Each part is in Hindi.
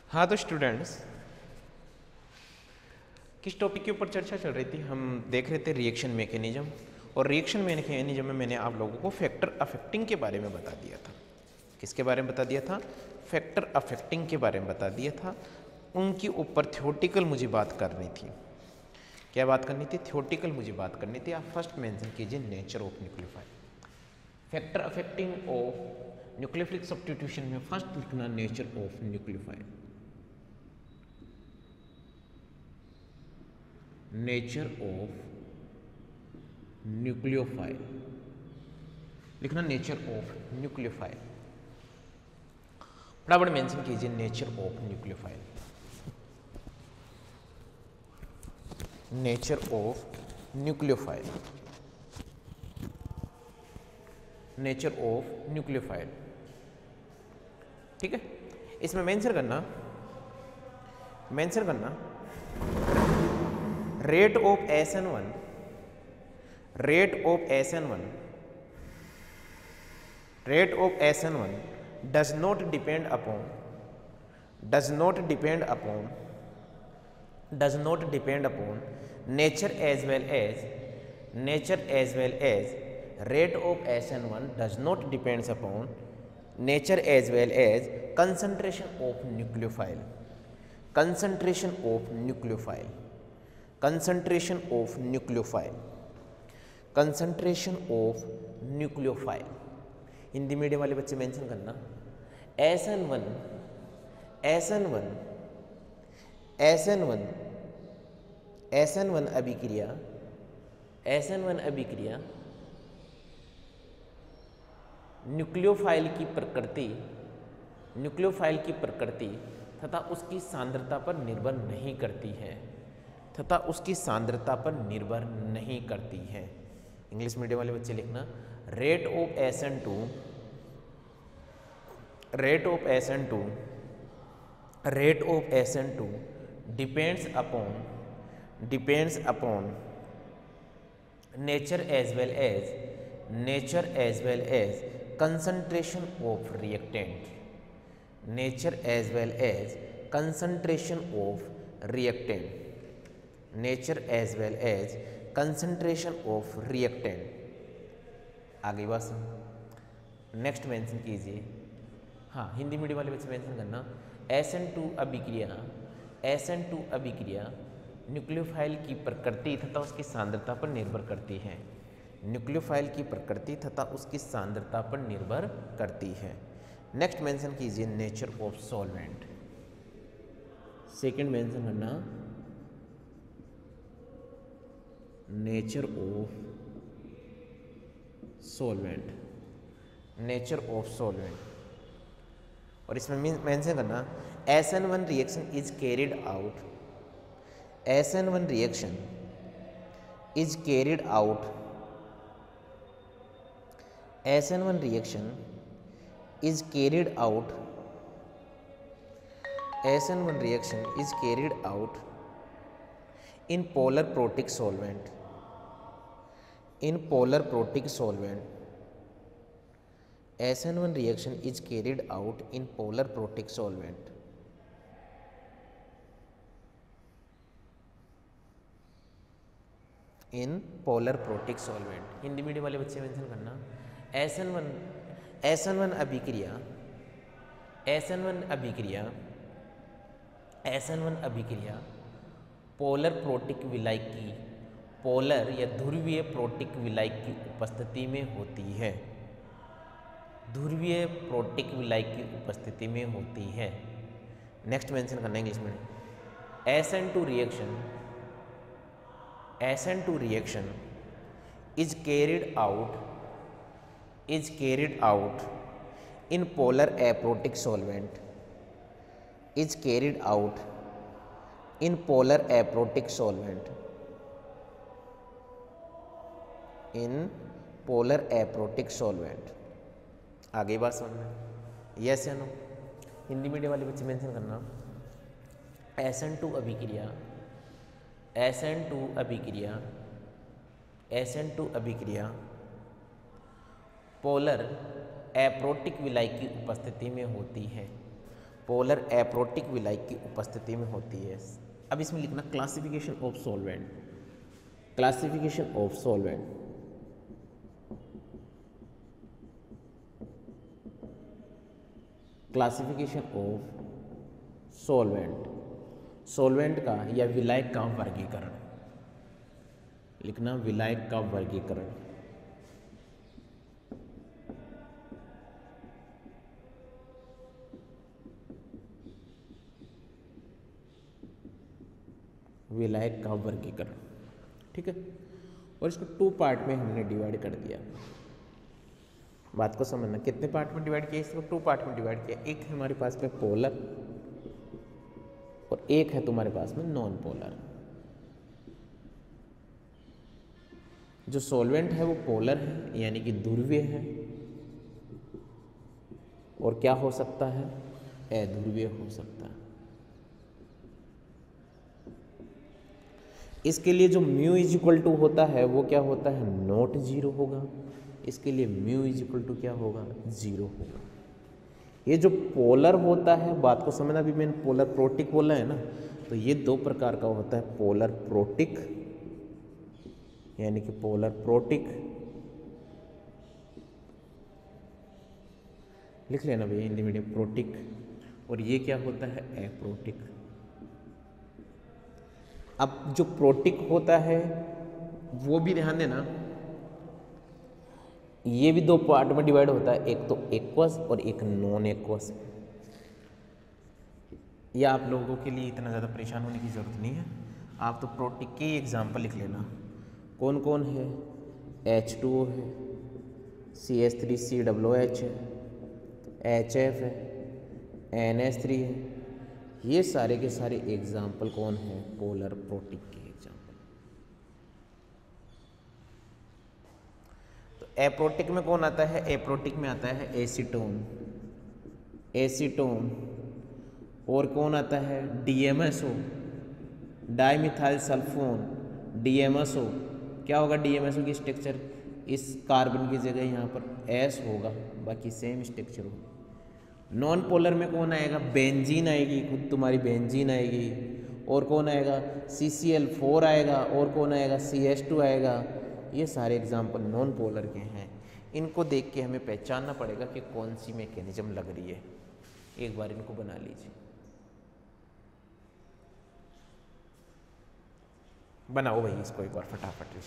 हाँ तो स्टूडेंट्स, किस टॉपिक के ऊपर चर्चा चल रही थी? हम देख रहे थे रिएक्शन मैकेनिज्म, और रिएक्शन मैकेनिज्म में मैंने आप लोगों को फैक्टर अफेक्टिंग के बारे में बता दिया था। किसके बारे में बता दिया था? फैक्टर अफेक्टिंग के बारे में बता दिया था। उनके ऊपर थ्योरेटिकल मुझे बात करनी थी। क्या बात करनी थी? थ्योरेटिकल मुझे बात करनी थी। आप फर्स्ट मेंशन कीजिए nature of nucleophile. Factor affecting of nucleophilic substitution में फर्स्ट लिखना nature of nucleophile. Nature of nucleophile लिखना, नेचर ऑफ न्यूक्लियोफाइल। फटाफट मेंशन कीजिए nature of nucleophile. Nature of nucleophile, nature of nucleophile. ठीक है, इसमें मेंशन करना rate of SN1, rate of SN1, rate of SN1 does not depend upon nature as well as rate of SN1 does not depends upon nature as well as concentration of nucleophile, concentration of nucleophile, concentration of nucleophile, concentration of nucleophile। Hindi medium वाले बच्चे मेंशन करना SN1 अभिक्रिया न्यूक्लियोफाइल की प्रकृति तथा उसकी सांद्रता पर निर्भर नहीं करती है, इंग्लिश मीडियम वाले बच्चे लिखना rate of SN2 depends upon nature as well as concentration of reactant, nature as well as concentration of reactant, nature as well as concentration of reactant। आगे बस नेक्स्ट मेंशन कीजिए। हाँ, हिंदी मीडियम वाले बच्चे मेंशन करना SN2 अभिक्रिया न्यूक्लियोफाइल की प्रकृति तथा उसकी सांद्रता पर निर्भर करती है, न्यूक्लियोफाइल की प्रकृति तथा उसकी सांद्रता पर निर्भर करती है। नेक्स्ट मेंशन कीजिए nature of solvent. Second mention करना nature of solvent, nature of solvent. और इसमें मेंशन करना SN1 reaction is carried out, SN1 reaction is carried out, SN1 reaction is carried out, SN1 reaction is carried out in polar protic solvent, in polar protic solvent, SN1 reaction is carried out in polar protic solvent। In polar protic solvent. Hindi medium वाले बच्चे मेंशन करना SN1 अभिक्रिया पोलर प्रोटिक विलायक की, पोलर या ध्रुवीय प्रोटिक विलायक की उपस्थिति में होती है, ध्रुवीय प्रोटिक विलायक की उपस्थिति में होती है। नेक्स्ट मेंशन करना इंग्लिश में SN2 reaction is carried out in polar aprotic solvent, is carried out in polar aprotic solvent, in polar aprotic solvent। आगे बात समझना, यस या नो? हिंदी मीडियम वाले बच्चे मेंशन करना SN2 अभिक्रिया पोलर एप्रोटिक विलायक की उपस्थिति में होती है, पोलर एप्रोटिक विलाय की उपस्थिति में होती है। अब इसमें लिखना classification of solvent, classification of solvent. Classification of solvent, solvent का या विलायक का वर्गीकरण, लिखना विलायक का वर्गीकरण। विलायक का वर्गीकरण, ठीक है। और इसको 2 पार्ट में हमने डिवाइड कर दिया। बात को समझना, कितने पार्ट में डिवाइड किया, इसको 2 पार्ट में डिवाइड किया। एक है हमारे पास में पोलर और एक है तुम्हारे पास में नॉन पोलर। जो सॉल्वेंट है वो पोलर है यानी कि ध्रुवीय है, और क्या हो सकता है, अध्रुवीय हो सकता है। इसके लिए जो म्यू इज इक्वल टू होता है वो क्या होता है, नॉट जीरो होगा। इसके लिए म्यू इज इक्वल टू क्या होगा, 0 होगा। ये जो पोलर होता है, बात को समझना, भी मैंने पोलर प्रोटिक बोला है ना, तो ये 2 प्रकार का होता है, पोलर प्रोटिक यानी कि पोलर प्रोटिक, लिख लेना भैया हिंदी मीडियम, प्रोटिक। और ये क्या होता है, एप्रोटिक। अब जो प्रोटिक होता है वो भी ध्यान देना, ये भी 2 पार्ट में डिवाइड होता है, एक तो एक्वस और एक नॉन एक्वस। ये आप लोगों के लिए इतना ज़्यादा परेशान होने की ज़रूरत नहीं है, आप तो प्रोटिक के एग्जाम्पल लिख लेना। कौन कौन है, H2O है, CH3COOH है, HF है, NH3 है। ये सारे के सारे एग्जाम्पल कौन है, पोलर प्रोटिक के एग्जाम्पल। तो एप्रोटिक में कौन आता है, एप्रोटिक में आता है एसीटोन, एसीटोन। और कौन आता है, DMSO, डाइमिथाइल सल्फोन, DMSO। क्या होगा DMSO की स्ट्रक्चर, इस कार्बन की जगह यहाँ पर S होगा, बाकी सेम स्ट्रक्चर होगा। नॉन पोलर में कौन आएगा, बेंजीन आएगी, खुद तुम्हारी बेंजीन आएगी। और कौन आएगा, CCl4 आएगा। और कौन आएगा, CH2 आएगा। ये सारे एग्जाम्पल नॉन पोलर के हैं। इनको देख के हमें पहचानना पड़ेगा कि कौन सी मैकेनिज्म लग रही है। एक बार इनको बना लीजिए, बनाओ भाई इसको एक बार फटाफट।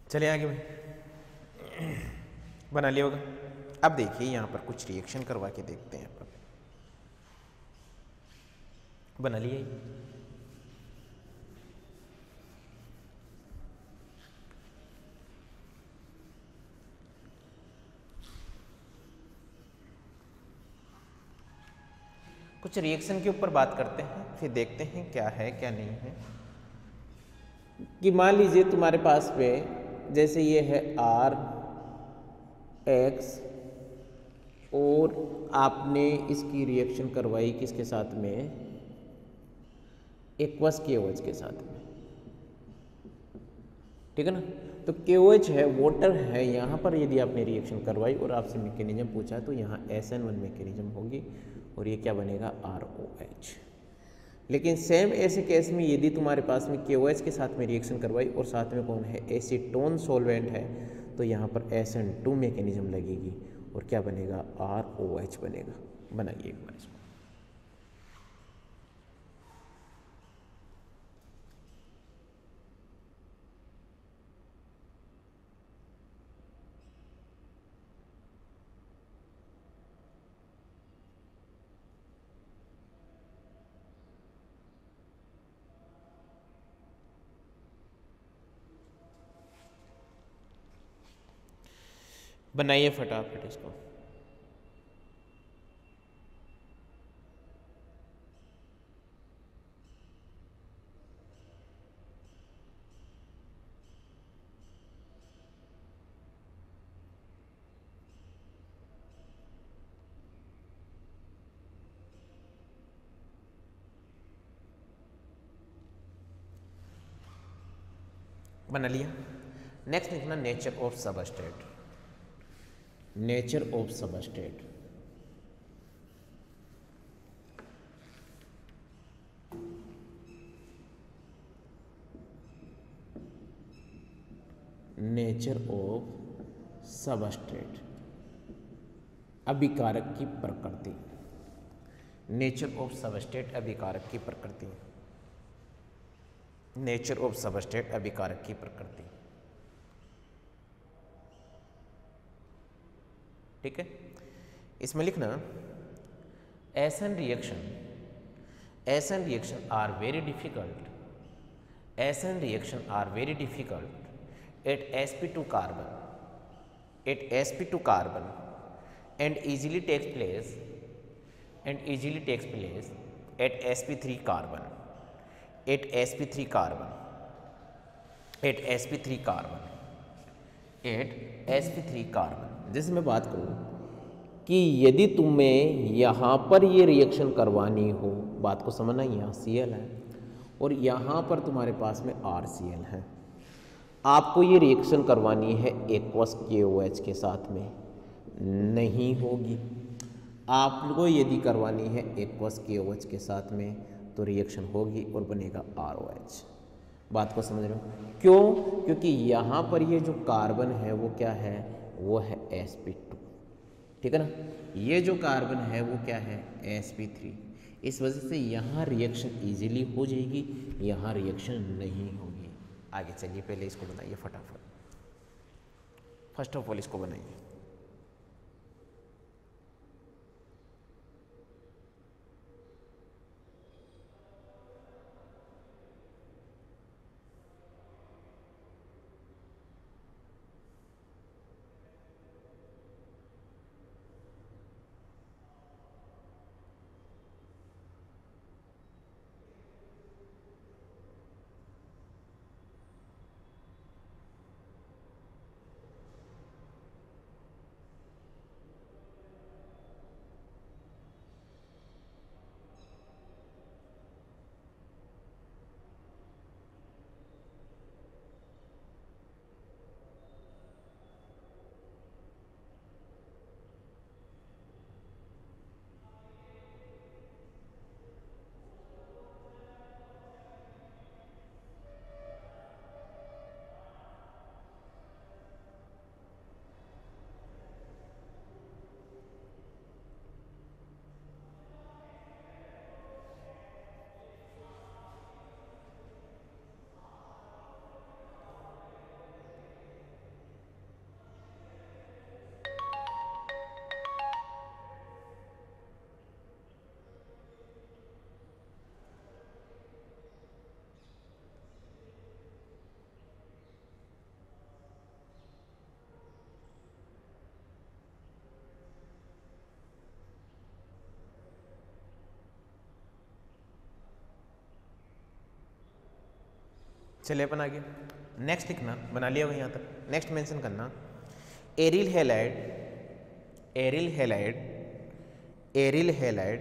चलिए आगे भाई, बना लिया होगा। अब देखिए यहाँ पर कुछ रिएक्शन करवा के देखते हैं अपन। बना लिया ये। कुछ रिएक्शन के ऊपर बात करते हैं, फिर देखते हैं क्या है क्या नहीं है। कि मान लीजिए तुम्हारे पास में जैसे ये है आर एक्स और आपने इसकी रिएक्शन करवाई किसके साथ में, एक्वस KOH के साथ में, ठीक है ना। तो KOH है, वाटर है, यहाँ पर यदि आपने रिएक्शन करवाई और आपसे मैकेनिज्म पूछा तो यहाँ SN1 मैकेनिज्म होगी और ये क्या बनेगा ROH। लेकिन सेम ऐसे केस में यदि तुम्हारे पास में KOH के साथ में रिएक्शन करवाई और साथ में कौन है एसीटोन सॉल्वेंट है, तो यहाँ पर SN2 मैकेनिज्म लगेगी और क्या बनेगा ROH बनेगा। बनाइए एक बार इसको। बनाइए फटाफट इसको। बना लिया। नेक्स्ट लिखना nature of substrate. Nature of substrate, nature of substrate, अभिकारक की प्रकृति। नेचर ऑफ सबस्ट्रेट अभिकारक की प्रकृति। नेचर ऑफ सबस्ट्रेट अभिकारक की प्रकृति, ठीक है। इसमें लिखना SN reaction are very difficult, SN reaction are very difficult at sp2 carbon, and easily takes place at sp3 carbon, at sp3 carbon, at sp3 carbon, at sp3 carbon। जैसे मैं बात करूँ कि यदि तुम्हें यहाँ पर ये रिएक्शन करवानी हो, बात को समझना, यहाँ Cl है और यहाँ पर तुम्हारे पास में RCl है, आपको ये रिएक्शन करवानी है एक्वस KOH के साथ में, नहीं होगी। आपको यदि करवानी है एक्वस KOH के साथ में तो रिएक्शन होगी और बनेगा ROH। बात को समझ रहे हो क्यों? क्योंकि यहाँ पर ये जो कार्बन है वो क्या है, वो है sp2, ठीक है ना। ये जो कार्बन है वो क्या है sp3। इस वजह से यहाँ रिएक्शन इजीली हो जाएगी, यहाँ रिएक्शन नहीं होगी। आगे चलिए, पहले इसको बनाइए फटाफट। फर्स्ट ऑफ ऑल इसको बनाइए। चलिए अपन आगे नेक्स्ट लिखना, बना लिया होगा यहाँ तक। नेक्स्ट मेंशन करना aryl halide, aryl halide, aryl halide.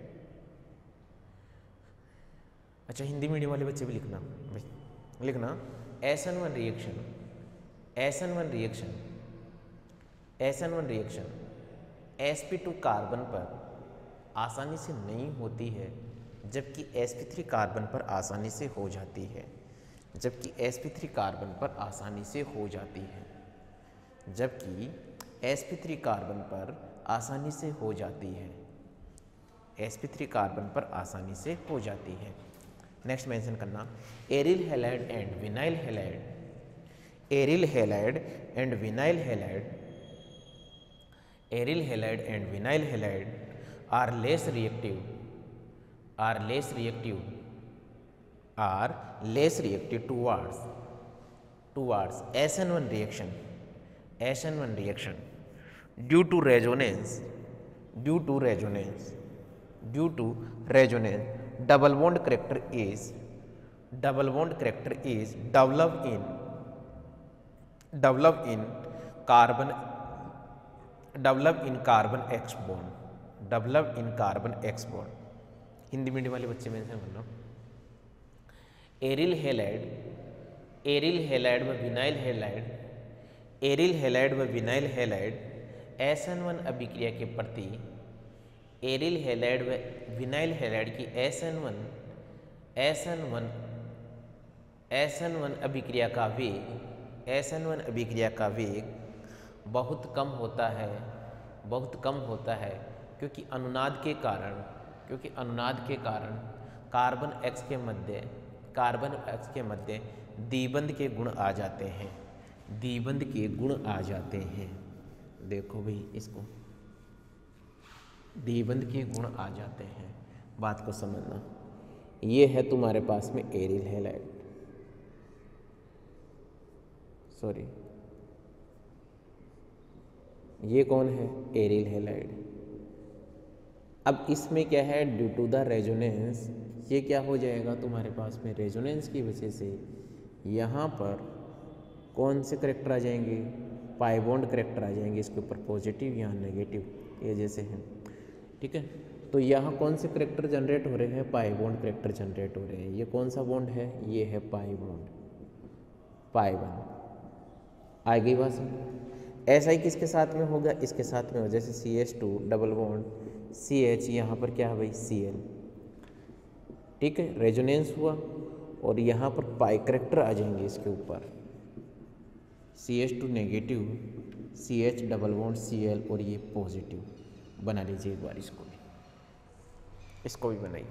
अच्छा हिंदी मीडियम वाले बच्चे भी लिखना भाई, लिखना SN1 reaction, SN1 reaction, SN1 reaction sp2 carbon पर आसानी से नहीं होती है, जबकि sp3 कार्बन पर आसानी से हो जाती है, जबकि sp3 कार्बन पर आसानी से हो जाती है, जबकि sp3 कार्बन पर आसानी से हो जाती है, sp3 कार्बन पर आसानी से हो जाती है। नेक्स्ट मेंशन करना aryl halide and vinyl halide, aryl halide and vinyl halide, aryl halide and vinyl halide are less reactive, are less reactive, are less reactive towards SN1 reaction, SN1 reaction due to resonance, due to resonance, due to resonance double bond character is, double bond character is developed in carbon, developed in carbon X bond, developed in carbon X bond। Hindi medium वाले बच्चे मेंशन करना एरिल हैलाइड, एरिल हैलाइड व विनाइल हैलाइड, एरिल हैलाइड व विनाइल हैलाइड SN1 अभिक्रिया के प्रति, एरिल हैलाइड व विनाइल हैलाइड की SN1 अभिक्रिया का वेग, SN1 अभिक्रिया का वेग बहुत कम होता है, बहुत कम होता है, क्योंकि अनुनाद के कारण, क्योंकि अनुनाद के कारण कार्बन X के मध्य, कार्बन X के मध्य द्विबंध के गुण आ जाते हैं, द्विबंध के गुण आ जाते हैं। देखो भाई इसको, द्विबंध के गुण आ जाते हैं, बात को समझना। ये है तुम्हारे पास में एरिल हैलाइड, सॉरी ये कौन है एरिल हैलाइड। अब इसमें क्या है ड्यू टू द रेजोनेंस, ये क्या हो जाएगा तुम्हारे पास में रेजोनेंस की वजह से यहाँ पर कौन से करेक्टर आ जाएंगे, पाई बॉन्ड करेक्टर आ जाएंगे इसके ऊपर, पॉजिटिव या नेगेटिव, ये जैसे हैं, ठीक है। तो यहाँ कौन से करेक्टर जनरेट हो रहे हैं, पाई बॉन्ड करेक्टर जनरेट हो रहे हैं। ये कौन सा बॉन्ड है, ये है पाई बॉन्ड, पाई बॉन्ड। आ गई बात समझ। ऐसा ही किसके साथ में होगा, इसके साथ में हो, जैसे CH2 डबल बॉन्ड CH, यहाँ पर क्या है भाई Cl, ठीक है, रेजोनेंस हुआ और यहाँ पर पाई करेक्टर आ जाएंगे इसके ऊपर, CH2 negative, CH double bond Cl और ये पॉजिटिव। बना लीजिए एक बार इसको भी, इसको भी बनाइए।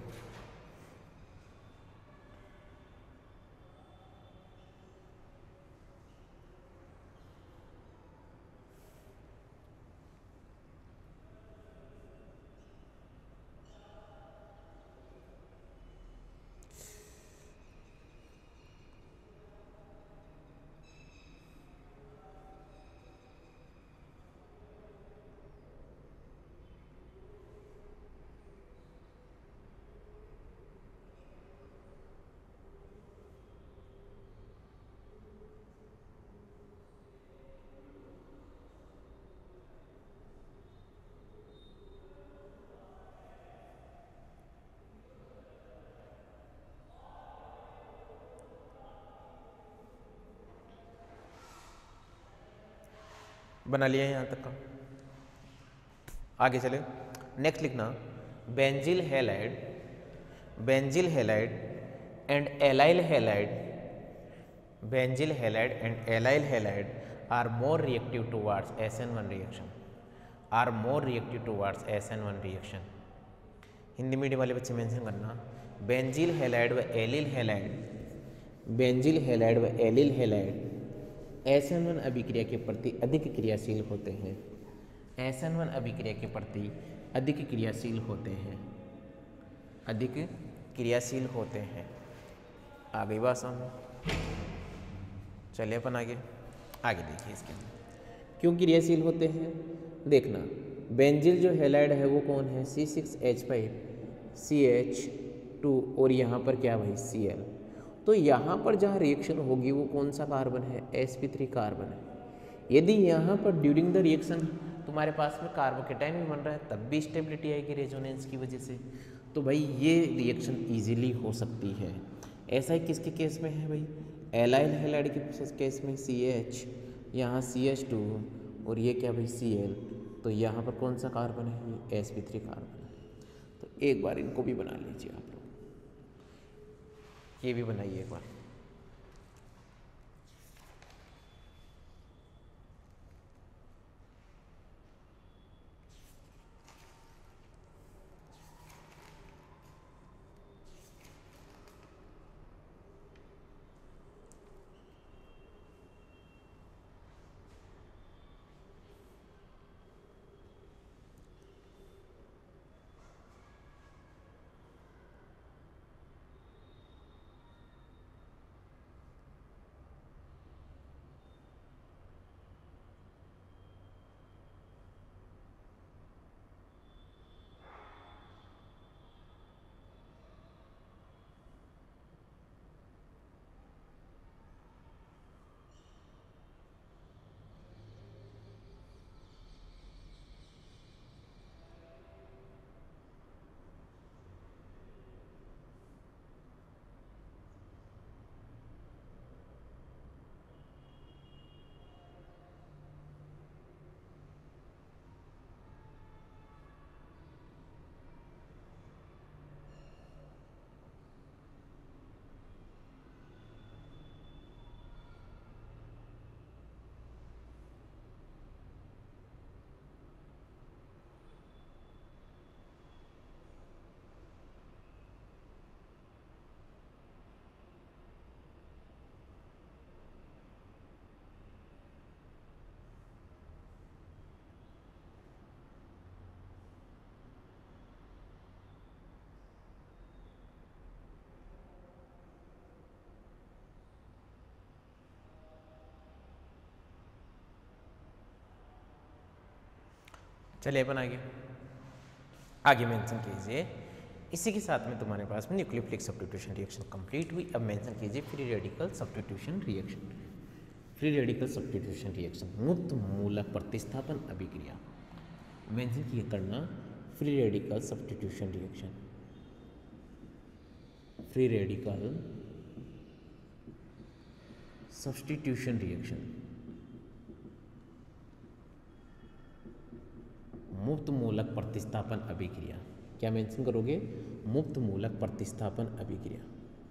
बना लिया यहाँ तक का, आगे चले। नेक्स्ट लिखना benzyl halide, benzyl halide and allyl halide, benzyl halide and allyl halide are more reactive towards SN1 reaction, are more reactive towards SN1 reaction. Hindi medium वाले बच्चे मेंशन करना बेंजिल हैलाइड व एलिल हैलाइड, बेंजिल हैलाइड व एलिल हैलाइड SN1 अभिक्रिया के प्रति अधिक क्रियाशील होते हैं, SN1 अभिक्रिया के प्रति अधिक क्रियाशील होते हैं, अधिक क्रियाशील होते हैं। आ गई बात समझ। चलिए अपन आगे, आगे देखिए इसके लिए क्यों क्रियाशील होते हैं। देखना बेंजिल जो हैलाइड है वो कौन है, C6H5 CH2 और यहाँ पर क्या भाई Cl। तो तो यहाँ पर जहाँ रिएक्शन होगी वो कौन सा कार्बन है, sp3 कार्बन है। यदि यहाँ पर ड्यूरिंग द रिएक्शन तुम्हारे पास में कार्बोकेटाइन भी बन रहा है तब भी स्टेबिलिटी आएगी रेजोनेंस की वजह से। तो भाई ये रिएक्शन इजीली हो सकती है। ऐसा ही किसके केस में है भाई, एलाइल हैलाइड के केस में CH, यहाँ CH2 और ये क्या भाई Cl, तो यहाँ पर कौन सा कार्बन है, ये sp3 कार्बन है। तो एक बार इनको भी बना लीजिए आप लोग, ये भी बनाइए एक बार। चलिए अपन आगे मेंशन कीजिए। इसी के साथ में तुम्हारे पास में न्यूक्लियोफिलिक सब्स्टिट्यूशन रिएक्शन कंप्लीट हुई। अब मेंशन कीजिए free radical substitution reaction. Free radical substitution reaction मुक्त मूलक प्रतिस्थापन अभिक्रिया। मेंशन किए करना free radical substitution reaction, free radical substitution reaction, मुक्त मूलक प्रतिस्थापन अभिक्रिया। क्या मेंशन करोगे, मुक्त मूलक प्रतिस्थापन अभिक्रिया।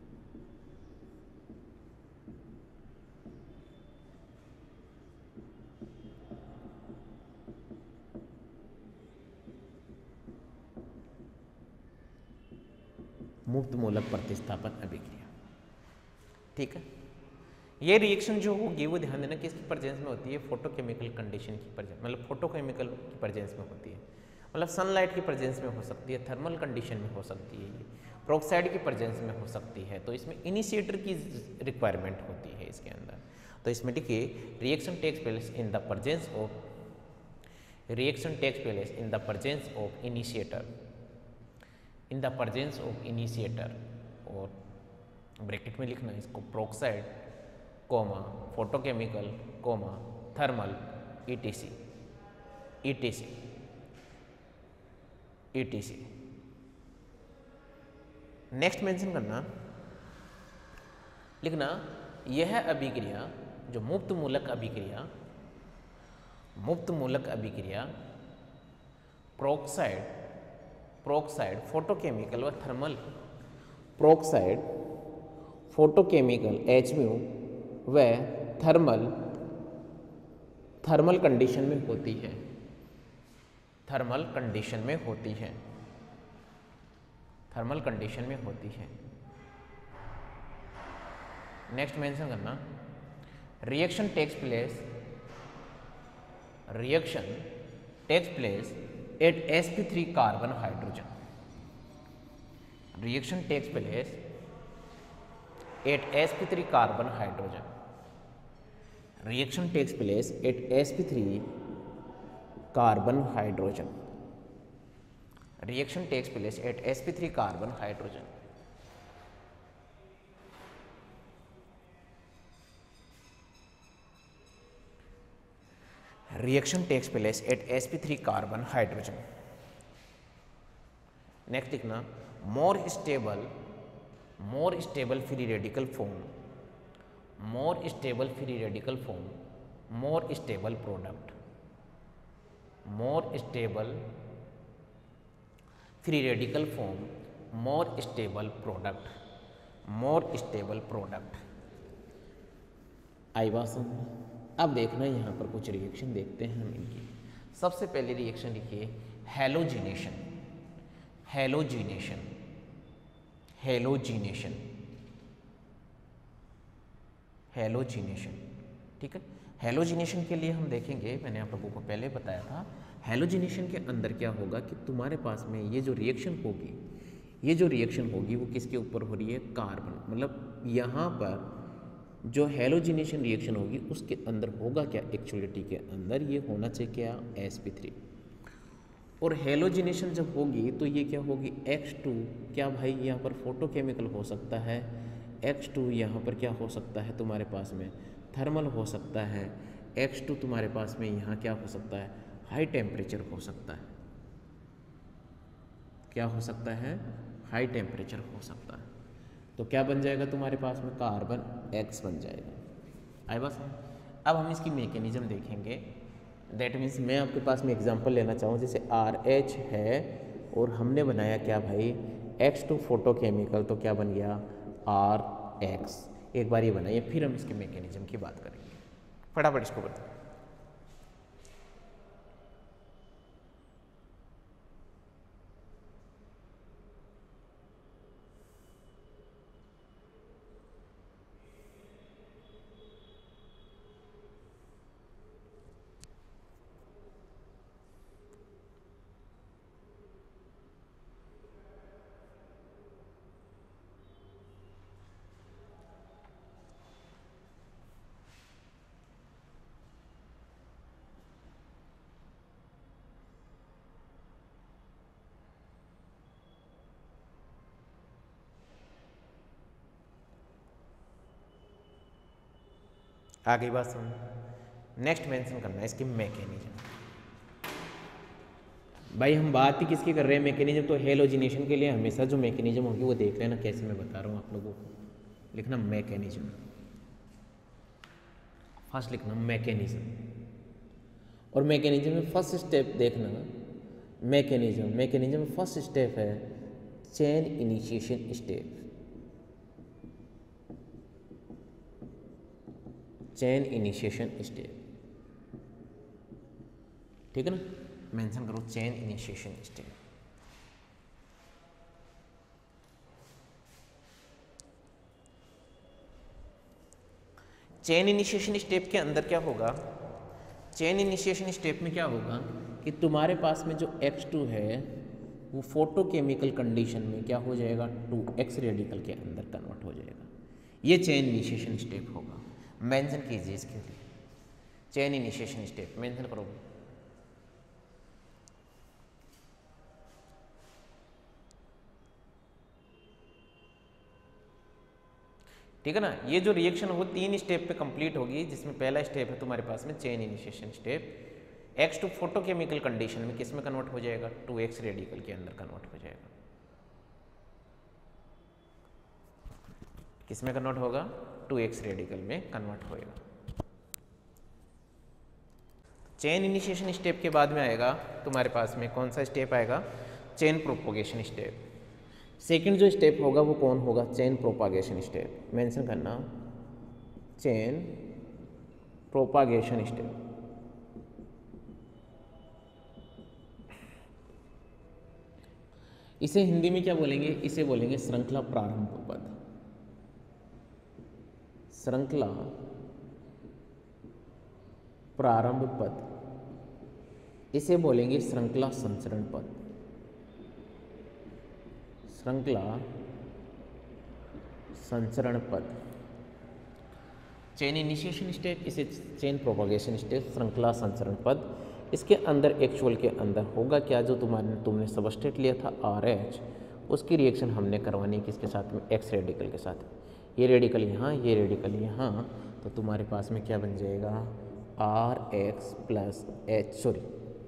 मुक्त मूलक प्रतिस्थापन अभिक्रिया, ठीक है। ये रिएक्शन जो होगी वो ध्यान देना किसकी प्रेजेंस में होती है, फोटोकेमिकल कंडीशन की प्रेजेंस, मतलब फोटोकेमिकल की प्रेजेंस में होती है, मतलब सनलाइट की प्रेजेंस में हो सकती है, थर्मल कंडीशन में हो सकती है, ये प्रोक्साइड की प्रेजेंस में हो सकती है। तो इसमें इनिशिएटर की रिक्वायरमेंट होती है इसके अंदर। तो इसमें देखिए reaction takes place in the presence of, reaction takes place in the presence of initiator, in the presence of initiator, और ब्रैकेट में लिखना इसको peroxide comma photochemical comma thermal ETC ETC ETC। Next mention करना, लिखना यह अभिक्रिया जो मुक्त मूलक अभिक्रिया, मुक्त मूलक अभिक्रिया प्रोक्साइड फोटोकेमिकल व थर्मल, प्रोक्साइड फोटोकेमिकल HMU व थर्मल कंडीशन में होती है, थर्मल कंडीशन में होती है, थर्मल कंडीशन में होती है। नेक्स्ट मेंशन करना reaction takes place at sp3 carbon hydrogen, reaction takes place at sp3 carbon hydrogen, reaction takes place at sp3 carbon hydrogen, reaction takes place at sp3 carbon hydrogen. Reaction takes place at sp3 carbon hydrogen. Next लिखना more stable free radical form, more stable free radical form, more stable product, more stable free radical form, more stable product, more stable product. आई बात समझ? अब देखना यहाँ पर कुछ रिएक्शन देखते हैं हम इनकी। सबसे पहले रिएक्शन लिखिए हैलोजिनेशन, हैलोजिनेशन, हैलोजिनेशन, हैलोजिनेशन। ठीक है, हैलोजिनेशन के लिए हम देखेंगे, मैंने आप लोगों को पहले बताया था, हैलोजिनेशन के अंदर क्या होगा कि तुम्हारे पास में ये जो रिएक्शन होगी, ये जो रिएक्शन होगी वो किसके ऊपर हो रही है? कार्बन। मतलब यहाँ पर जो हैलोजिनेशन रिएक्शन होगी उसके अंदर होगा क्या? एक्चुअलिटी के अंदर ये होना चाहिए क्या? sp3। और हैलोजिनेशन जब होगी तो ये क्या होगी? X2। क्या भाई यहाँ पर फोटोकेमिकल हो सकता है, X2 यहाँ पर क्या हो सकता है तुम्हारे पास में? थर्मल हो सकता है। X2 तुम्हारे पास में यहाँ क्या हो सकता है? हाई टेम्परेचर हो सकता है। क्या हो सकता है? हाई टेम्परेचर हो सकता है। तो क्या बन जाएगा तुम्हारे पास में? कार्बन X बन जाएगा। आई बस। अब हम इसकी मैकेनिज्म देखेंगे। दैट मीन्स मैं आपके पास में एग्जांपल लेना चाहूँ, जैसे RH है और हमने बनाया क्या भाई? X2 फोटोकेमिकल, तो क्या बन गया? RX। एक बार ये बनाइए, फिर हम इसके मैकेनिज्म की बात करेंगे। फटाफट इसको बताओ। आ गई बात समझ? नेक्स्ट मेंशन करना है इसकी मैकेनिज्म। भाई हम बात ही किसकी कर रहे हैं? मैकेनिज्म। तो हेलोजिनेशन के लिए हमेशा जो मैकेनिज्म होगी वो देख लेना, कैसे मैं बता रहा हूँ आप लोगों को। लिखना मैकेनिज्म, फर्स्ट लिखना मैकेनिज्म। और मैकेनिज्म में फर्स्ट स्टेप देखना, मैकेनिज्म में फर्स्ट स्टेप है chain initiation step, chain initiation step. ठीक है ना, मेंशन करो chain initiation step. Chain initiation step के अंदर क्या होगा? चेन इनिशिएशन स्टेप में क्या होगा कि तुम्हारे पास में जो X2 है वो फोटोकेमिकल कंडीशन में क्या हो जाएगा? 2x रेडिकल के अंदर कन्वर्ट हो जाएगा। ये चेन इनिशिएशन स्टेप होगा। मेंशन कीजिए इसके लिए, चेन इनिशिएशन स्टेप मेंशन करोगे। ठीक है ना, ये जो रिएक्शन हो 3 स्टेप पे कंप्लीट होगी, जिसमें पहला स्टेप है तुम्हारे पास में chain initiation step. X2 photochemical condition में किस में कन्वर्ट हो जाएगा? 2x रेडिकल के अंदर कन्वर्ट हो जाएगा। किस में कन्वर्ट होगा? 2x रेडिकल में कन्वर्ट होएगा। चेन इनिशिएशन स्टेप के बाद में आएगा तुम्हारे पास में कौन सा स्टेप आएगा? Chain propagation step. सेकंड जो स्टेप होगा वो कौन होगा? Chain propagation step. मेंशन करना चेन प्रोपागेशन स्टेप। इसे हिंदी में क्या बोलेंगे? इसे बोलेंगे श्रृंखला प्रारंभ पद, श्रृंखला प्रारंभ पद। इसे बोलेंगे श्रृंखला संचरण पद, श्रृंखला संचरण पद। चेन इनिशिएशन स्टेप, इसे चेन प्रोपगेशन स्टेप, श्रृंखला संचरण पद। इसके अंदर एक्चुअल के अंदर होगा क्या? जो तुमने सबस्ट्रेट लिया था RH, उसकी रिएक्शन हमने करवानी है किसके साथ में? X रेडिकल के साथ। ये रेडिकल यहाँ, ये रेडिकल यहाँ, तो तुम्हारे पास में क्या बन जाएगा? R X plus H, sorry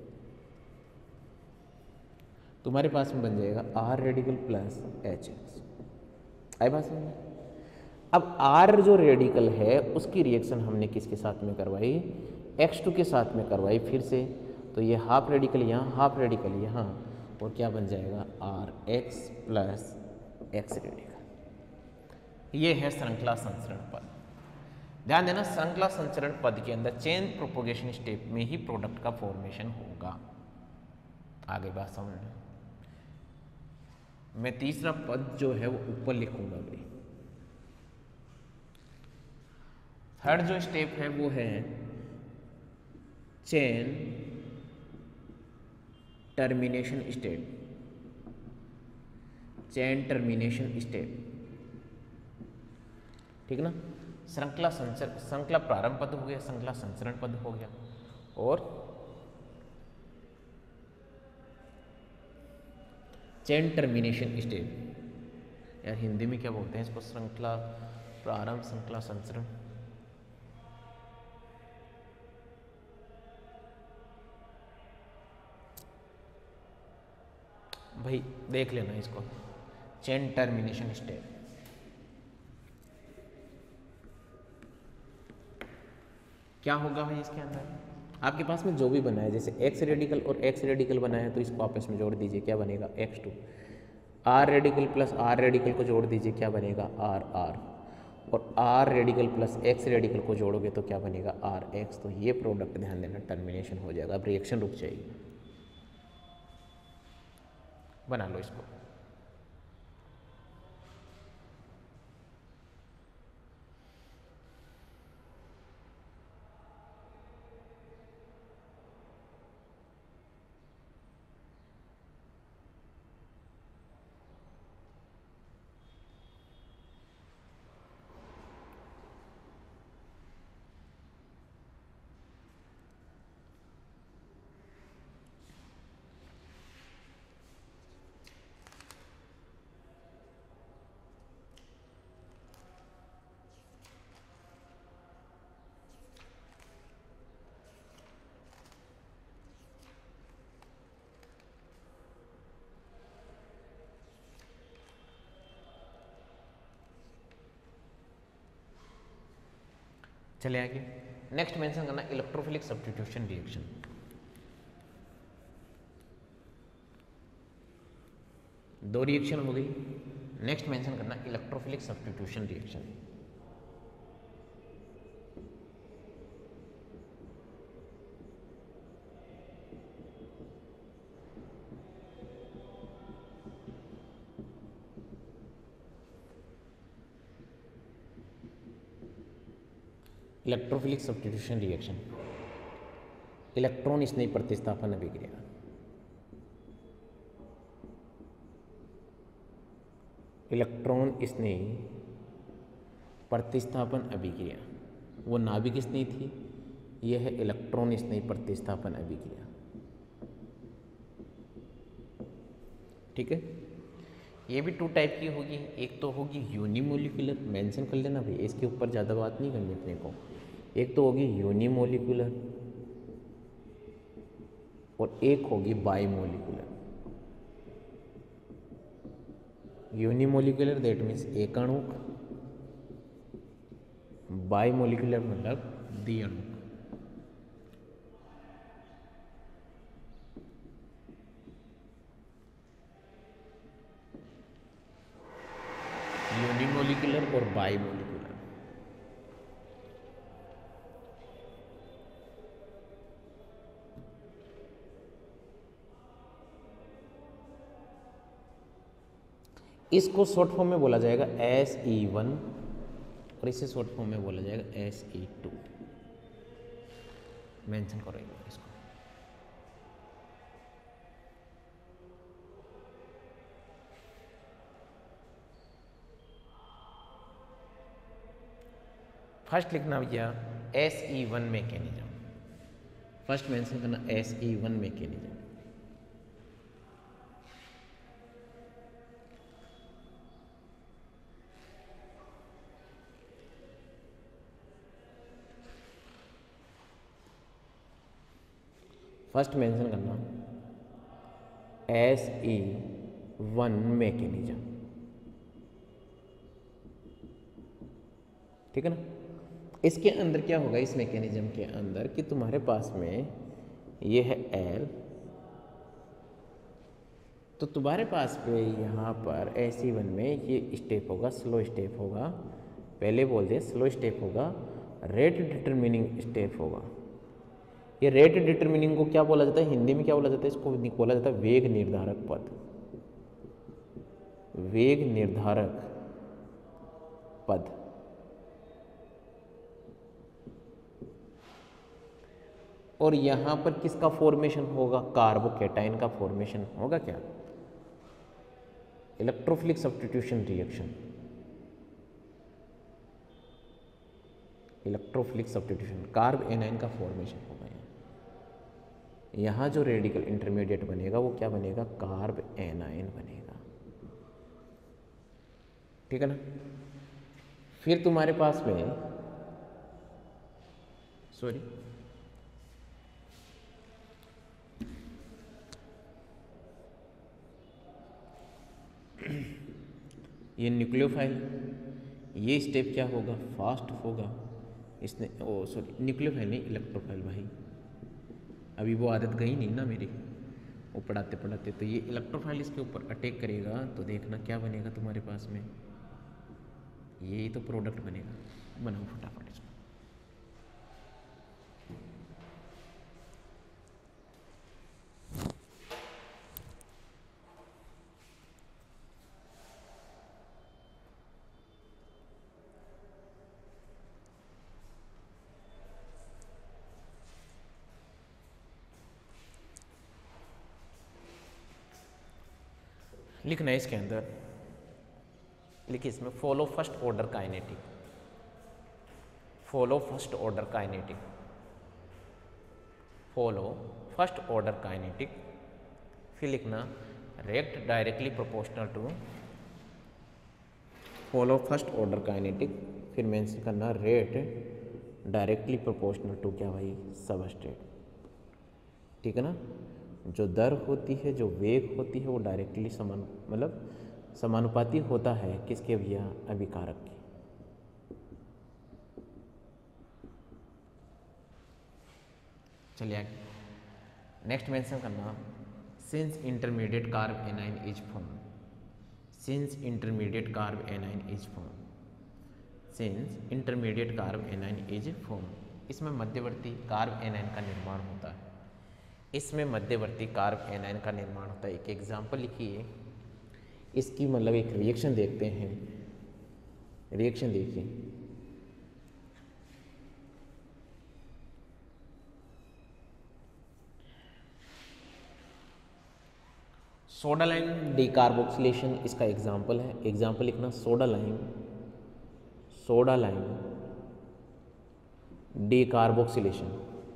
तुम्हारे पास में बन जाएगा R radical plus H X. आई बात समझ में? अब आर जो रेडिकल है उसकी रिएक्शन हमने किसके साथ में करवाई, x2 के साथ में करवाई फिर से, तो ये हाफ रेडिकल यहाँ, हाफ रेडिकल यहाँ, और क्या बन जाएगा R X plus X radical. ये है श्रृंखला संचरण पद। ध्यान देना, श्रृंखला संचरण पद के अंदर चेन प्रोपोगेशन स्टेप में ही प्रोडक्ट का फॉर्मेशन होगा। आगे बात समझ में? मैं तीसरा पद जो है वो ऊपर लिखूंगा भाई। थर्ड जो स्टेप है वो है chain termination step, chain termination step, ठीक ना। श्रृंखला प्रारंभ पद हो गया, श्रृंखला संचरण पद हो गया, और चेन टर्मिनेशन स्टेप। यार हिंदी में क्या बोलते हैं इसको, श्रृंखला प्रारंभ, श्रृंखला संचरण, भाई देख लेना इसको, चेन टर्मिनेशन स्टेप। क्या होगा भाई इसके अंदर, आपके पास में जो भी बना है, जैसे एक्स रेडिकल और एक्स रेडिकल बना है तो इसको आपस में जोड़ दीजिए, क्या बनेगा x2। R radical plus R radical को जोड़ दीजिए, क्या बनेगा आर आर, और R radical plus X radical को जोड़ोगे तो क्या बनेगा आर एक्स। तो ये प्रोडक्ट ध्यान देना टर्मिनेशन हो जाएगा, अब रिएक्शन रुक जाएगी। बना लो इसको। चले आगे, नेक्स्ट मेंशन करना इलेक्ट्रोफिलिक सब्स्टिट्यूशन रिएक्शन। दो रिएक्शन हो गई, नेक्स्ट मेंशन करना electrophilic substitution reaction. Electrophilic substitution reaction, electron स्नेही प्रतिस्थापन अभिक्रिया। इलेक्ट्रॉन स्नेही प्रतिस्थापन अभिक्रिया, वो नाभिक स्नेही थी, यह है इलेक्ट्रॉन स्नेही प्रतिस्थापन अभिक्रिया। ठीक है, ये भी टू टाइप की होगी, एक तो होगी यूनिमोलिकुलर, मेंशन कर लेना भाई, इसके ऊपर ज़्यादा बात नहीं करनी अपने को। एक तो होगी यूनिमोलिकुलर और एक होगी बाईमोलिकुलर। यूनिमोलिकुलर दैट मीन्स एक अणुक, बाईमोलिकुलर मतलब द्विअणुक। यूनिमोलिकुलर और बाईमोलिकुलर। इसको शॉर्ट फॉर्म में बोला जाएगा SE1 और इसे शॉर्ट फॉर्म में बोला जाएगा SE2। मेंशन करो इसको। फर्स्ट लिखना भैया SE1 मैकेनिज्म, फर्स्ट मेंशन करना SE1 मैकेनिज्म। फर्स्ट मेंशन करना SE1 मैकेनिज्म, ठीक है ना। इसके अंदर क्या होगा, इस मैकेनिज्म के अंदर कि तुम्हारे पास में ये है L, तो तुम्हारे पास पे यहाँ पर SE1 में ये स्टेप होगा, स्लो स्टेप होगा, पहले बोल दे स्लो स्टेप होगा, रेट डिटरमिनिंग स्टेप होगा। ये रेट डिटरमिनिंग को क्या बोला जाता है, हिंदी में क्या बोला जाता है, इसको बोला जाता है वेग निर्धारक पद, वेग निर्धारक पद। और यहां पर किसका फॉर्मेशन होगा, कार्बोकेटाइन का फॉर्मेशन होगा। क्या, electrophilic substitution reaction, electrophilic substitution, carbanion का फॉर्मेशन होगा। यहाँ जो रेडिकल इंटरमीडिएट बनेगा वो क्या बनेगा, कार्ब एनाइन बनेगा, ठीक है ना। फिर तुम्हारे पास में सॉरी ये न्यूक्लियोफाइल, ये स्टेप क्या होगा, फास्ट होगा। इसने न्यूक्लियोफाइल नहीं, इलेक्ट्रोफाइल भाई, अभी वो आदत गई नहीं ना मेरी, वो पढ़ाते पढ़ाते। तो ये इलेक्ट्रोफाइल इसके ऊपर अटैक करेगा, तो देखना क्या बनेगा तुम्हारे पास में, ये तो प्रोडक्ट बनेगा। बनाओ फटाफट इसको। लिखना है इसके अंदर, लिखिए इसमें follow first order kinetic, follow first order kinetic, follow first order kinetic. फिर लिखना react directly proportional to, follow first order kinetic, फिर मेंशन करना रेट डायरेक्टली प्रोपोर्शनल टू क्या भाई, सबस्ट्रेट, ठीक है ना। जो दर होती है, जो वेग होती है, वो डायरेक्टली समानुपाती होता है किसके भैया, अभिकारक के। चलिए आगे नेक्स्ट मेंशन करना, since intermediate carbanion is form, since intermediate carbanion is form, since intermediate carbanion is form. इसमें मध्यवर्ती कार्ब एनाइन का निर्माण होता है, इसमें मध्यवर्ती कार्ब एनाइन का निर्माण होता है। एक एग्जाम्पल लिखिए, इसकी एक रिएक्शन देखते हैं, रिएक्शन देखिए। सोडा लाइम डीकार्बोक्सिलेशन इसका एग्जाम्पल है। एग्जाम्पल लिखना soda lime, soda lime decarboxylation.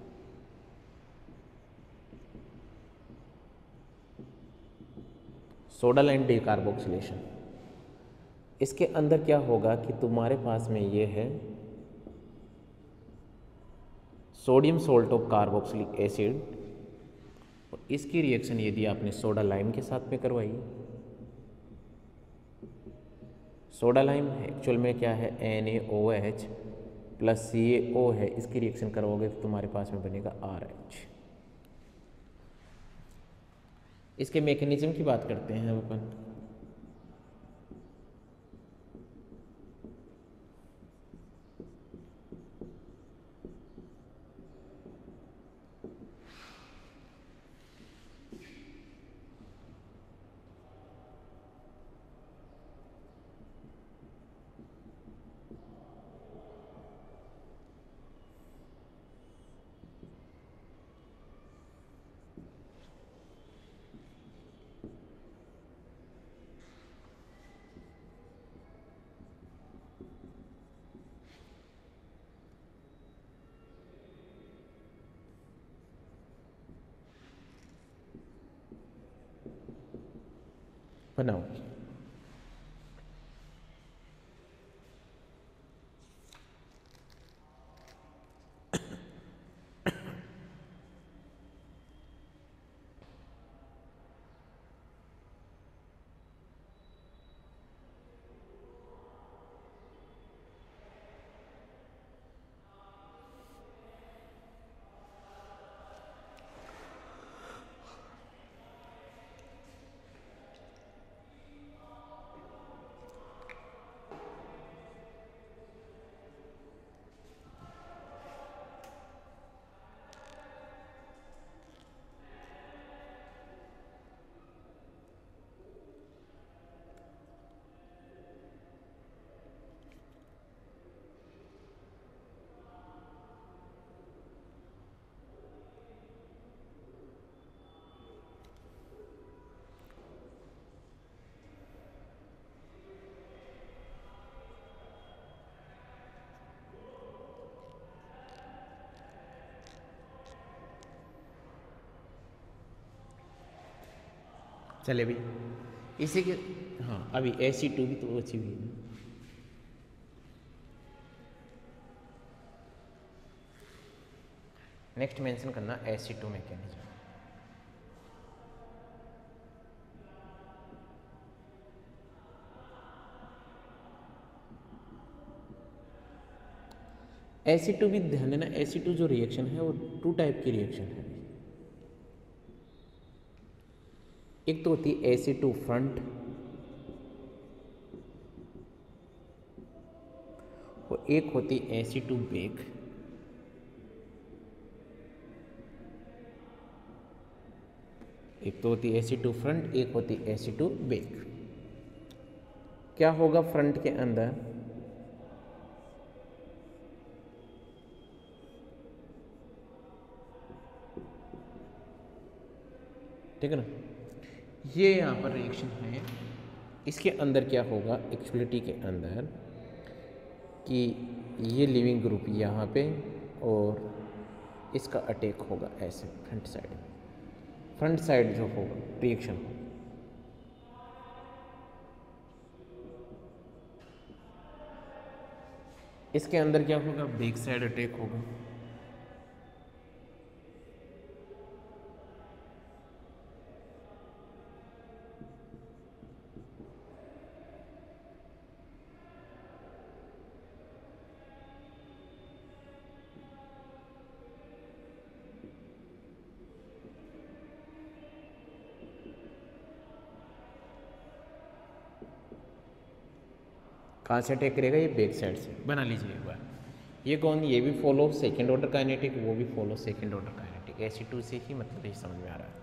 Soda lime decarboxylation, इसके अंदर क्या होगा कि तुम्हारे पास में ये है sodium salt of carboxylic acid, और इसकी रिएक्शन यदि आपने सोडा लाइम के साथ में करवाई, सोडा लाइम एक्चुअल में क्या है, NaOH प्लस CaO है, इसकी रिएक्शन करवाओगे तो तुम्हारे पास में बनेगा RH। इसके मैकेनिज्म की बात करते हैं अब अपन। बनाओ। चले भाई इसी के, हाँ अभी Ac2 भी तो अच्छी हुई है। नेक्स्ट मेंशन करना Ac2 मैकेनिज्म। Ac2 भी ध्यान देना, Ac2 जो रिएक्शन है वो 2 टाइप की रिएक्शन है। एक तो होती है Ac2 फ्रंट और एक होती है Ac2 बैक। एक तो होती है Ac2 फ्रंट, एक होती है Ac2 बैक। क्या होगा फ्रंट के अंदर, ठीक है ना, ये यहाँ पर रिएक्शन है। इसके अंदर क्या होगा एक्चुअलिटी के अंदर कि ये लिविंग ग्रुप यहाँ पे और इसका अटैक होगा ऐसे फ्रंट साइड जो होगा रिएक्शन होगा। इसके अंदर क्या होगा बैक साइड अटैक होगा। कहाँ से अटैक करेगा, ये बैक साइड से। बना लीजिए एक बार, ये कौन, ये भी फॉलो सेकेंड ऑर्डर काइनेटिक, वो भी follow second order kinetic. Ac2 से ही मतलब ये समझ में आ रहा है।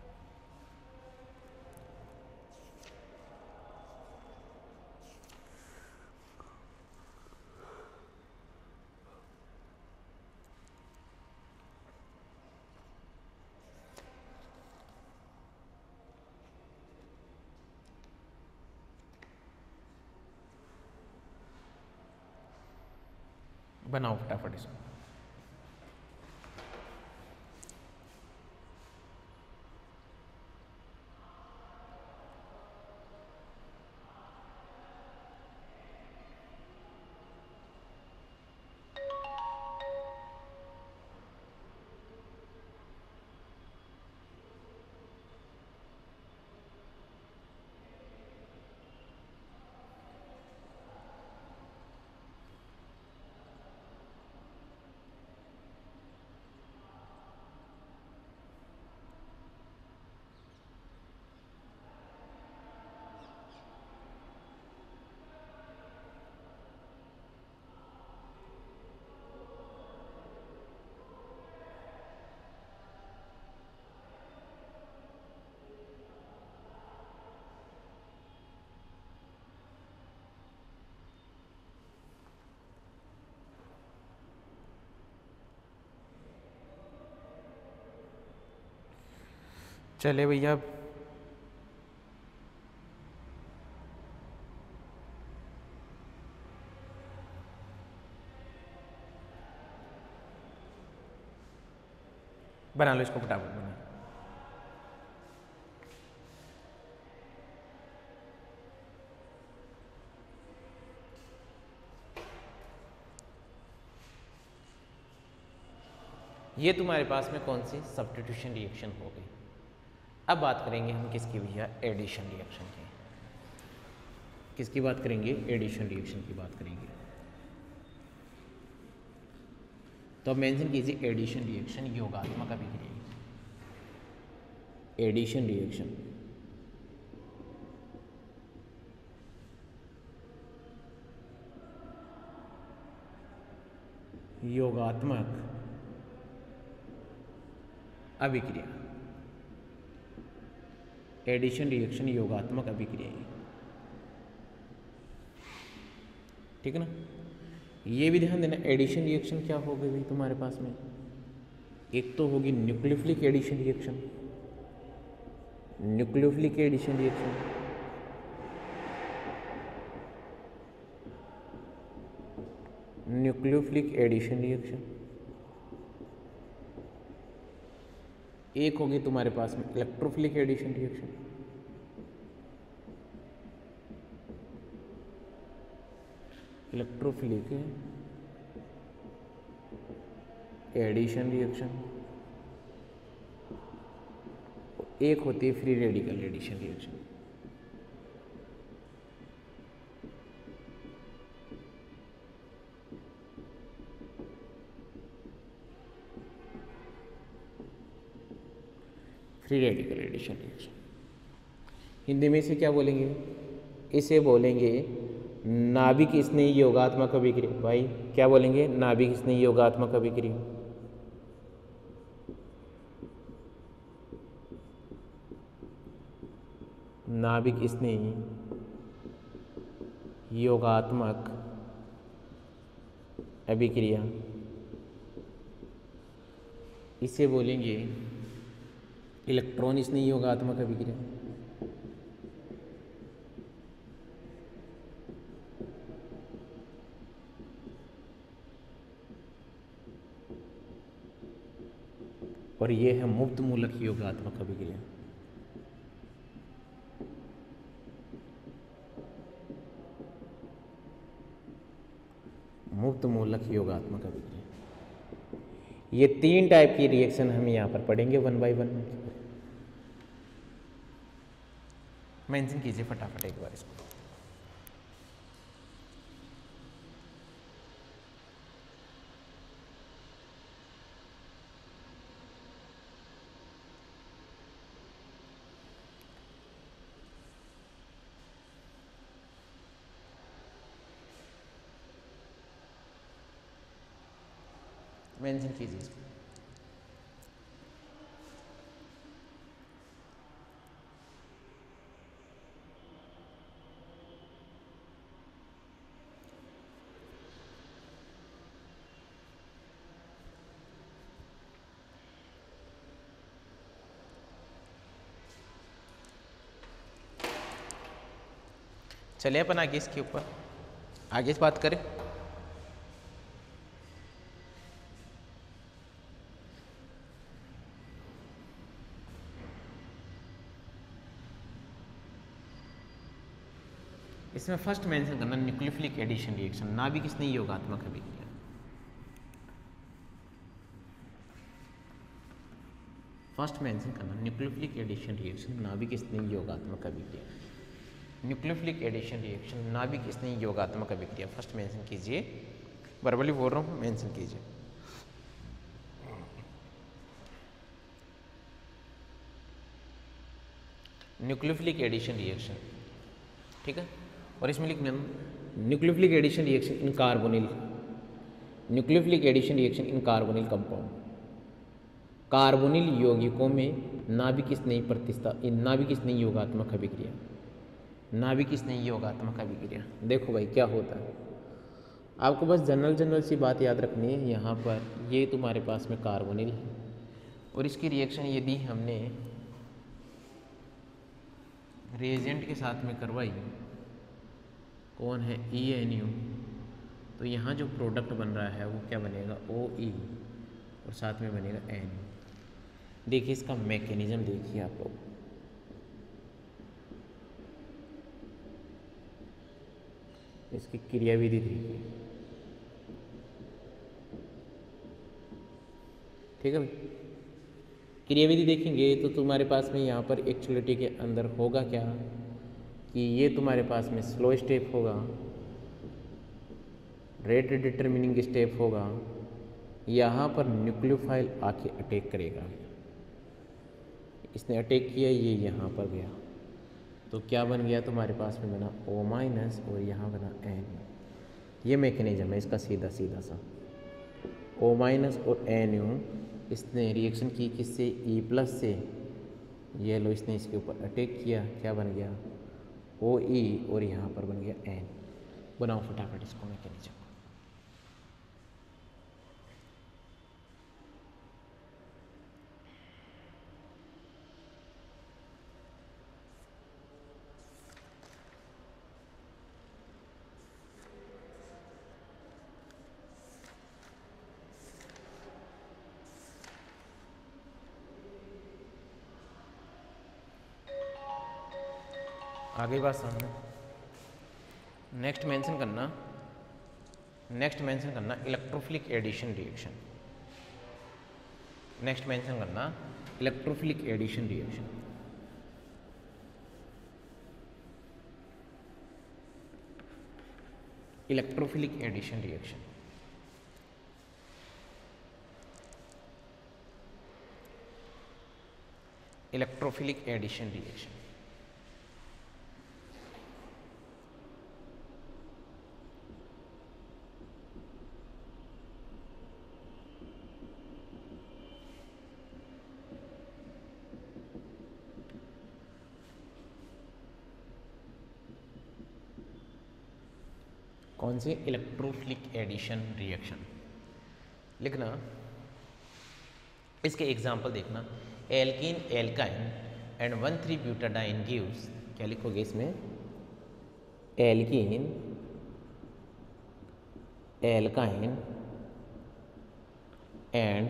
बनाओ फटाफट इसको। चले भैया, बना लो इसको फटाफट बना। ये तुम्हारे पास में कौन सी सब्स्टिट्यूशन रिएक्शन हो गई। अब बात करेंगे हम किसकी भैया, एडिशन रिएक्शन की। किसकी बात करेंगे, एडिशन रिएक्शन की बात करेंगे। तो अब मेंशन कीजिए एडिशन रिएक्शन योगात्मक अभिक्रिया। एडिशन रिएक्शन योगात्मक अभिक्रिया। एडिशन रिएक्शन योगात्मक अभिक्रिया, ठीक है ना। ये भी ध्यान देना, एडिशन रिएक्शन क्या होगी भाई तुम्हारे पास में, एक तो होगी nucleophilic addition reaction. Nucleophilic addition reaction, nucleophilic addition reaction. एक होगी तुम्हारे पास में electrophilic addition reaction. Electrophilic addition reaction, एक होती है free radical addition reaction. Free radical addition reaction Hindi में इसे क्या बोलेंगे? इसे बोलेंगे नाभिक स्नेही योगात्मक अभिक्रिया। भाई क्या बोलेंगे? नाभिक स्नेही योगात्मक अभिक्रिया। नाभिक स्नेही योगात्मक अभिक्रिया, इसे बोलेंगे इलेक्ट्रॉन स्नेही योगात्मक अभिक्रिया। और ये है मुक्त मूलक योगात्मक अभिक्रिया। मुक्त मूलक योगात्मक अभिक्रिया। ये 3 टाइप की रिएक्शन हम यहाँ पर पढ़ेंगे 1 बाय 1। मेंशन कीजिए फटाफट एक बार इसको। मेंशन कीजिए इसको। चलिए अपन आगे इसके ऊपर आगे से बात करें। इसमें फर्स्ट मेंशन करना न्यूक्लियोफिलिक एडिशन रिएक्शन, नाभिक स्नेही योगात्मक अभिक्रिया। फर्स्ट मेंशन करना न्यूक्लियोफिलिक एडिशन रिएक्शन, नाभिक स्नेही योगात्मक अभिक्रिया। न्यूक्लियोफिलिक एडिशन रिएक्शन, नाभिक स्नेही योगात्मक अभिक्रिया। फर्स्ट मेंशन कीजिए, वर्बली बोल रहा हूँ, मेंशन कीजिए। न्यूक्लियोफिलिक एडिशन रिएक्शन, ठीक है। और इसमें लिखना nucleophilic addition reaction in carbonyl, nucleophilic addition reaction in carbonyl compound. Carbonyl यौगिकों में नाभिक स्नेही प्रतिस्था, नाभिक स्नेही योगात्मक अभिक्रिया, नाभिक स्नेही योगात्मक अभिक्रिया। देखो भाई क्या होता है, आपको बस जनरल सी बात याद रखनी है। यहाँ पर ये तुम्हारे पास में कार्बोनिल है और इसकी रिएक्शन यदि हमने रिएजेंट के साथ में करवाई, कौन है ENU, तो यहाँ जो प्रोडक्ट बन रहा है वो क्या बनेगा OE और साथ में बनेगा NU। देखिए इसका मैकेनिज्म देखिए आप लोग, इसकी क्रियाविधि देखिए, ठीक है भाई। क्रियाविधि देखेंगे तो तुम्हारे पास में यहाँ पर एक्चुअलिटी के अंदर होगा क्या कि ये तुम्हारे पास में स्लो स्टेप होगा, रेट डिटरमिनिंग स्टेप होगा, यहाँ पर न्यूक्लियोफाइल आके अटैक करेगा। इसने अटैक किया, ये यहाँ पर गया तो क्या बन गया तुम्हारे पास में बना O- और यहाँ बना N। ये मैकेनिज्म है इसका सीधा सा। O- और NU इसने रिएक्शन की किससे, E+ से। ये लो इसने इसके ऊपर अटैक किया, क्या बन गया OE और यहाँ पर बन गया N। बनाओ फटाफट इसको मैकेनिज्म। आगे बात समझना। नेक्स्ट मेंशन करना नेक्स्ट मेंशन करना electrophilic addition reaction. Next mention करना electrophilic addition reaction. Electrophilic addition reaction. Electrophilic addition reaction. कौन सी? Electrophilic addition reaction. लिखना, इसके एग्जाम्पल देखना। Alkene alkyne and one three butadiene gives, क्या लिखोगे इसमें? Alkene alkyne and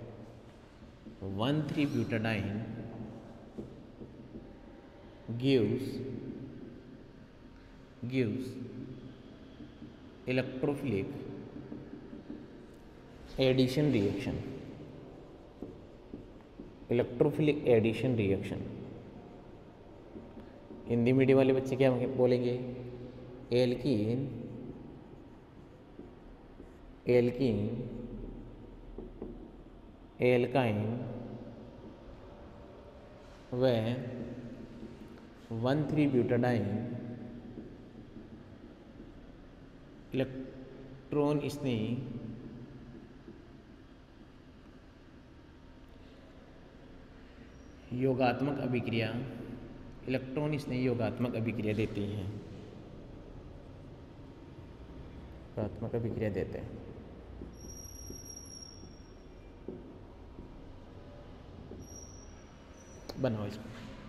one three butadiene gives electrophilic addition reaction. Electrophilic addition reaction. Hindi medium वाले बच्चे क्या बोलेंगे? एल्कीन एल्काइन व 1,3-ब्यूटाडाइन इलेक्ट्रॉन स्नेही योगात्मक अभिक्रिया, इलेक्ट्रॉन स्नेही योगात्मक अभिक्रिया देती हैं। योगात्मक अभिक्रिया देते हैं। बनाओ इसको।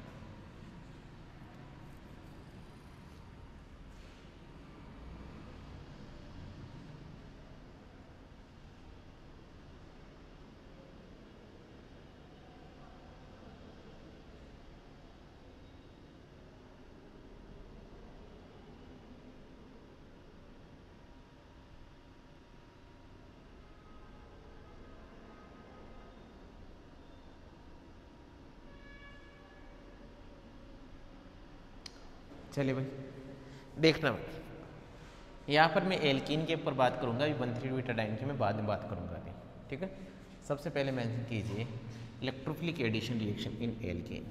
चलिए भाई देखना, यहाँ पर मैं एल्कीन के ऊपर बात करूँगा, अभी 1,3-ब्यूटाडाइन की मैं बाद में बात करूँगा अभी, ठीक है। सबसे पहले मेंशन कीजिए electrophilic addition reaction in alkene.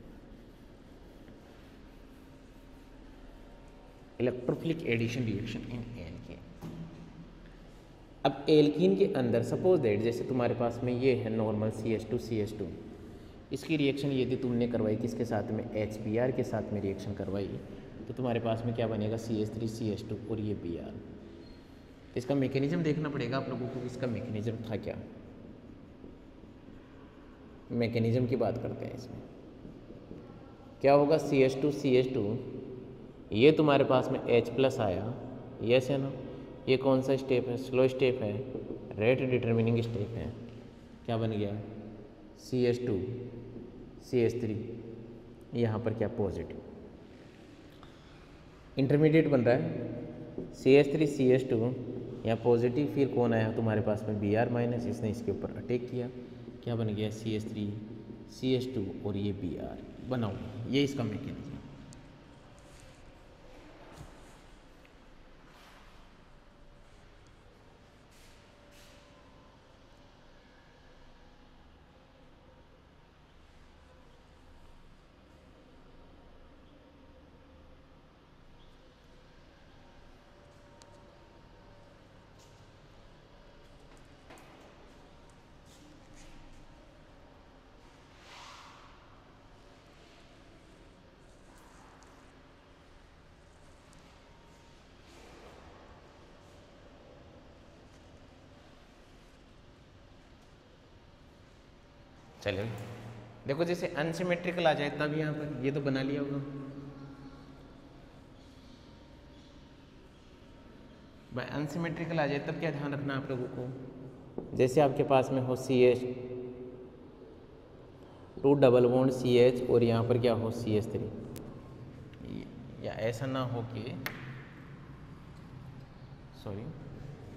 Electrophilic addition reaction in alkene. अब एल्कीन के अंदर सपोज दैट जैसे तुम्हारे पास में ये है नॉर्मल CH2CH2, इसकी रिएक्शन यदि तुमने करवाई किसके साथ में? HBr के साथ में रिएक्शन करवाई, तो तुम्हारे पास में क्या बनेगा? CH3CH2 और ये Br। इसका मैकेनिज्म देखना पड़ेगा आप लोगों को, इसका मैकेनिज्म था क्या। मैकेनिज्म की बात करते हैं। इसमें क्या होगा? CH2CH2, ये तुम्हारे पास में H+ आया, यस है ना। ये कौन सा स्टेप है? स्लो स्टेप है, रेट डिटर्मिनिंग स्टेप है। क्या बन गया? CH2 CH3, यहाँ पर क्या? पॉजिटिव। इंटरमीडिएट बन रहा है CH3 CH2, यहाँ पॉजिटिव। फिर कौन आया तुम्हारे पास में? Br-, इसने इसके ऊपर अटैक किया, क्या बन गया? CH3 CH2 और ये Br। बनाओ, ये इसका मैकेनिज्म। चलिए देखो, जैसे अनसिमेट्रिकल आ जाए तब यहाँ पर ये तो बना लिया होगा भाई। अनसिमेट्रिकल आ जाए तब क्या ध्यान रखना आप लोगों को? जैसे आपके पास में हो CH2 डबल बॉन्ड CH और यहाँ पर क्या हो CH3, या ऐसा ना हो कि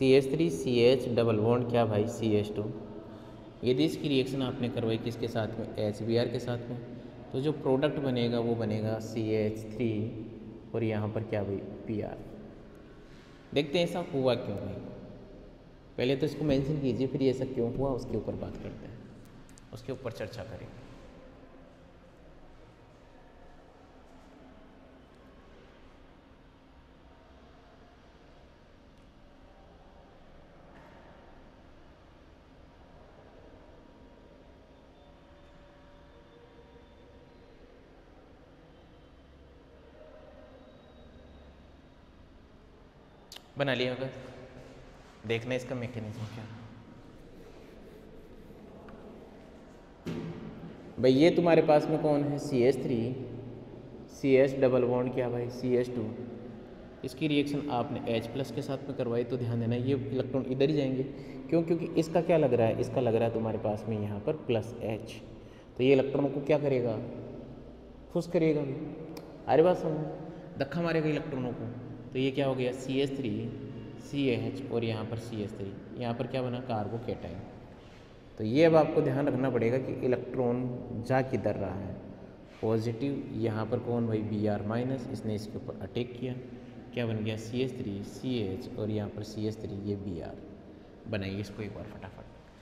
CH3 CH डबल बॉन्ड क्या भाई CH2। यदि इसकी रिएक्शन आपने करवाई किसके साथ में, HBr के साथ में, तो जो प्रोडक्ट बनेगा वो बनेगा CH3 और यहाँ पर क्या भाई Br। देखते हैं ऐसा हुआ क्यों भाई, पहले तो इसको मेंशन कीजिए, फिर ऐसा क्यों हुआ उसके ऊपर बात करते हैं, उसके ऊपर चर्चा करेंगे। बना लिया होगा, देखना इसका मैकेनिज्म क्या। भाई ये तुम्हारे पास में कौन है CH3 CH डबल बॉन्ड क्या भाई CH2। इसकी रिएक्शन आपने H+ के साथ में करवाई, तो ध्यान देना ये इलेक्ट्रॉन इधर ही जाएंगे, क्यों, क्योंकि इसका क्या लग रहा है, इसका लग रहा है तुम्हारे पास में यहाँ पर +H, तो ये इलेक्ट्रॉनों को क्या करेगा, खुश करेगा। अरे बात समझो, धक्का मारेगा इलेक्ट्रॉनों को, तो ये क्या हो गया CH3 CH और यहाँ पर CH3, यहाँ पर क्या बना कार्बोकेटाइन। तो ये अब आपको ध्यान रखना पड़ेगा कि इलेक्ट्रॉन जा किधर रहा है, पॉजिटिव, यहाँ पर कौन भाई Br-, इसने इसके ऊपर अटैक किया, क्या बन गया CH3 CH और यहाँ पर CH3 ये Br। बनाइए इसको एक बार फटाफट।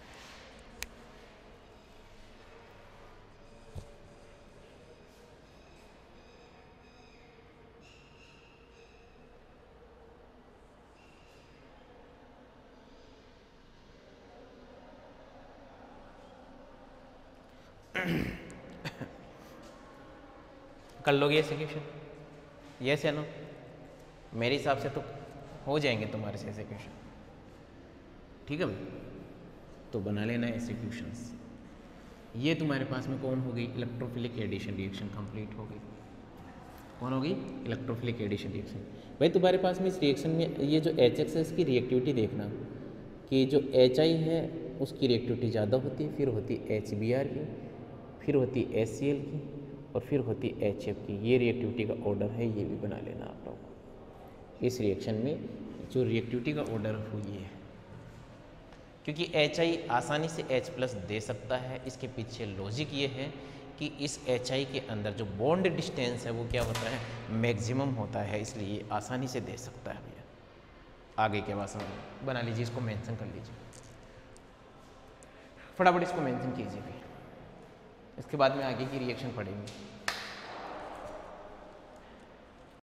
कर लोगे ऐसे क्वेश्चन, यस या नो। मेरे हिसाब से तो हो जाएंगे तुम्हारे से ऐसे क्वेश्चन, ठीक है भाई, तो बना लेना ऐसे क्वेश्चंस। ये तुम्हारे पास में कौन हो गई, इलेक्ट्रोफिलिक एडिशन रिएक्शन कंप्लीट हो गई। कौन हो गई, इलेक्ट्रोफिलिक एडिशन रिएक्शन। भाई तुम्हारे पास में इस रिएक्शन में ये जो HX है इसकी रिएक्टिविटी देखना कि जो HI है उसकी रिएक्टिविटी ज़्यादा होती है, फिर होती है HBr की, फिर होती है HCl की, और फिर होती है HF की। ये रिएक्टिविटी का ऑर्डर है, ये भी बना लेना आप लोग। इस रिएक्शन में जो रिएक्टिविटी का ऑर्डर हो ये है, क्योंकि HI आसानी से H+ दे सकता है। इसके पीछे लॉजिक ये है कि इस HI के अंदर जो बॉन्ड डिस्टेंस है वो क्या होता है, मैक्सिमम होता है, इसलिए आसानी से दे सकता है भैया। आगे के बाद बना लीजिए, इसको मेंशन कर लीजिए फटाफट, इसको मेंशन कीजिए भैया, इसके बाद में आगे की रिएक्शन पढ़ेंगे।